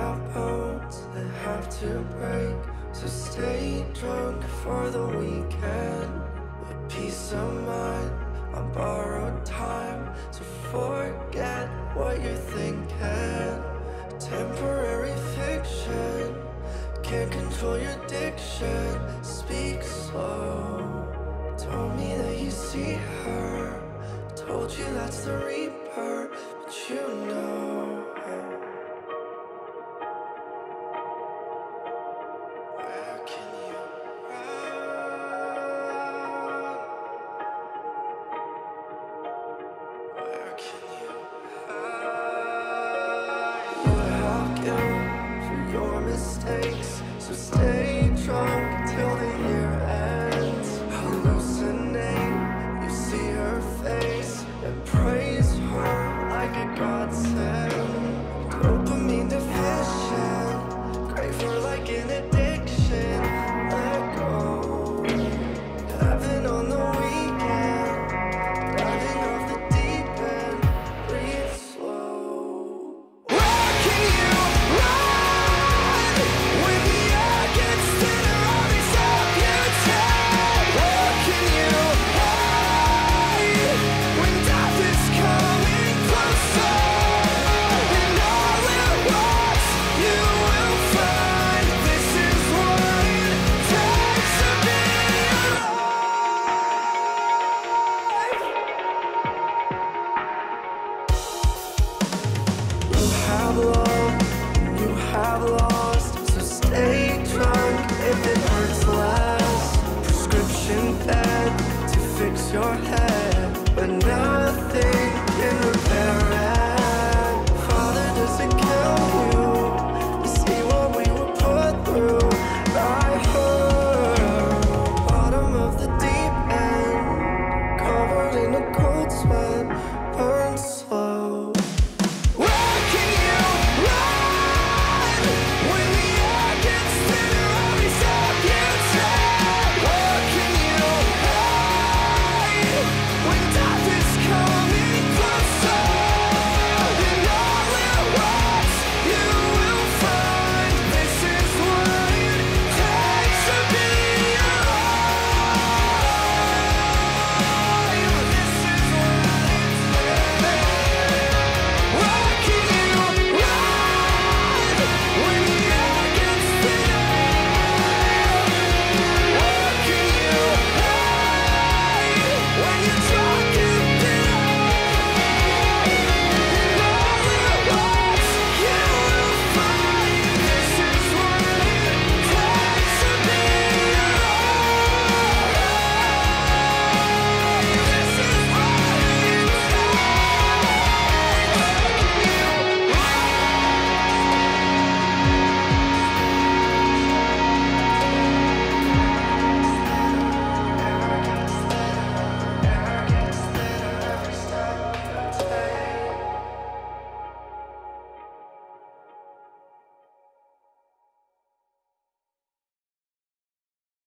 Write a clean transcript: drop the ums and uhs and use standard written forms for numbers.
have bones that have to break, so stay drunk for the weekend. With peace of mind on borrowed time, so forget what you're thinking. Temporary fiction, can't control your diction. Speak slow. Told me that you see her, told you that's the reaper, but you know. Where can you run? Where can you hide? You have guilt for your mistakes, so stay drunk till the year ends. Hallucinate, you see her face and praise her like a godsend. Dopamine deficient, crave her like an addiction. Let go, having on the weekend, diving off the deep end. Breathe slow. Where can you run when the air gets thinner? All these up you take. Where can you hide when death is coming closer? And all at once you will find this is what it takes to be alive. You have loved, you have lost, so stay drunk if it hurts less. Prescription bed to fix your head, but now